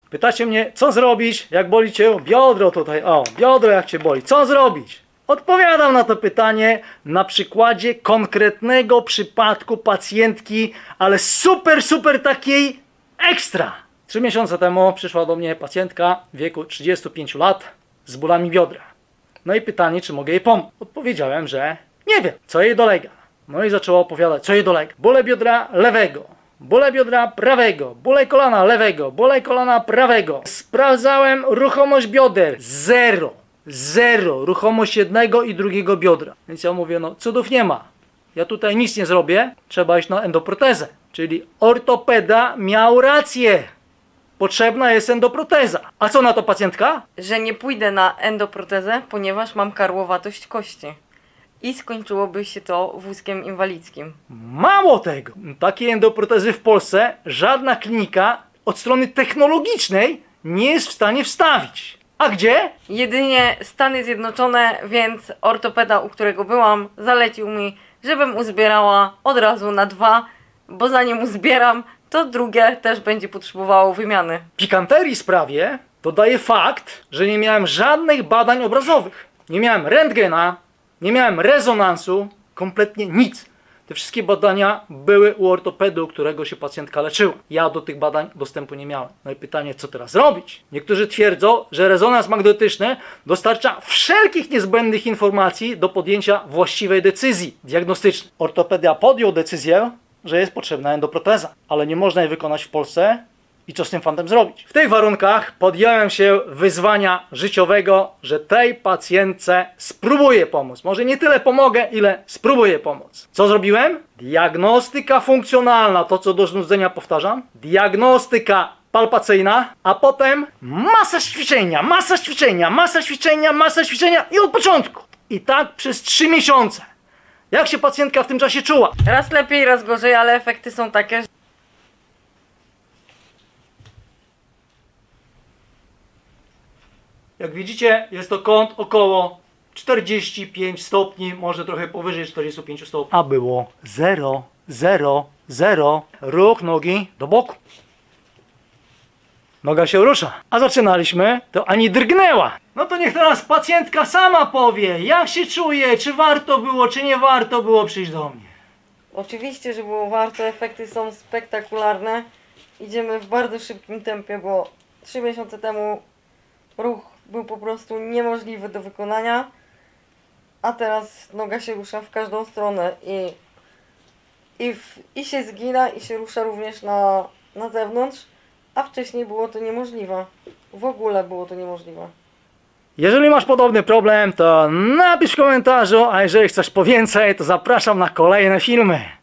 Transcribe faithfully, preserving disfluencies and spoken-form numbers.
Pytacie mnie, co zrobić, jak boli cię biodro tutaj, o, biodro jak cię boli, co zrobić? Odpowiadam na to pytanie na przykładzie konkretnego przypadku pacjentki, ale super, super takiej ekstra. Trzy miesiące temu przyszła do mnie pacjentka w wieku trzydziestu pięciu lat z bólami biodra. No i pytanie, czy mogę jej pomóc? Odpowiedziałem, że nie wiem, co jej dolega. No i zaczęła opowiadać, co jej dolega. Bóle biodra lewego, bóle biodra prawego, bóle kolana lewego, bóle kolana prawego. Sprawdzałem ruchomość bioder. Zero. Zero. Ruchomość jednego i drugiego biodra. Więc ja mówię, no cudów nie ma. Ja tutaj nic nie zrobię. Trzeba iść na endoprotezę. Czyli ortopeda miał rację. Potrzebna jest endoproteza. A co na to pacjentka? Że nie pójdę na endoprotezę, ponieważ mam karłowatość kości. I skończyłoby się to wózkiem inwalidzkim. Mało tego. Takiej endoprotezy w Polsce żadna klinika od strony technologicznej nie jest w stanie wstawić. A gdzie? Jedynie Stany Zjednoczone, więc ortopeda, u którego byłam, zalecił mi, żebym uzbierała od razu na dwa, bo zanim uzbieram, to drugie też będzie potrzebowało wymiany. Pikanterii sprawie dodaje fakt, że nie miałem żadnych badań obrazowych. Nie miałem rentgena, nie miałem rezonansu, kompletnie nic. Te wszystkie badania były u ortopedy, u którego się pacjentka leczyła. Ja do tych badań dostępu nie miałem. No i pytanie, co teraz robić? Niektórzy twierdzą, że rezonans magnetyczny dostarcza wszelkich niezbędnych informacji do podjęcia właściwej decyzji diagnostycznej. Ortopedia podjął decyzję, że jest potrzebna endoproteza, ale nie można jej wykonać w Polsce. I co z tym fantem zrobić? W tych warunkach podjąłem się wyzwania życiowego, że tej pacjentce spróbuję pomóc. Może nie tyle pomogę, ile spróbuję pomóc. Co zrobiłem? Diagnostyka funkcjonalna, to co do znudzenia powtarzam. Diagnostyka palpacyjna, a potem masa ćwiczenia, masa ćwiczenia, masa ćwiczenia, masa ćwiczenia i od początku. I tak przez trzy miesiące. Jak się pacjentka w tym czasie czuła? Raz lepiej, raz gorzej, ale efekty są takie, że... Jak widzicie, jest to kąt około czterdzieści pięć stopni, może trochę powyżej czterdziestu pięciu stopni. A było zero, zero, zero. Ruch nogi do boku. Noga się rusza. A zaczynaliśmy, to ani drgnęła. No to niech teraz pacjentka sama powie, jak się czuje, czy warto było, czy nie warto było przyjść do mnie. Oczywiście, że było warto, efekty są spektakularne. Idziemy w bardzo szybkim tempie, bo trzy miesiące temu ruch był po prostu niemożliwy do wykonania, a teraz noga się rusza w każdą stronę i, i, w, i się zgina, i się rusza również na, na zewnątrz, a wcześniej było to niemożliwe. W ogóle było to niemożliwe. Jeżeli masz podobny problem, to napisz w komentarzu, a jeżeli chcesz po więcej, to zapraszam na kolejne filmy.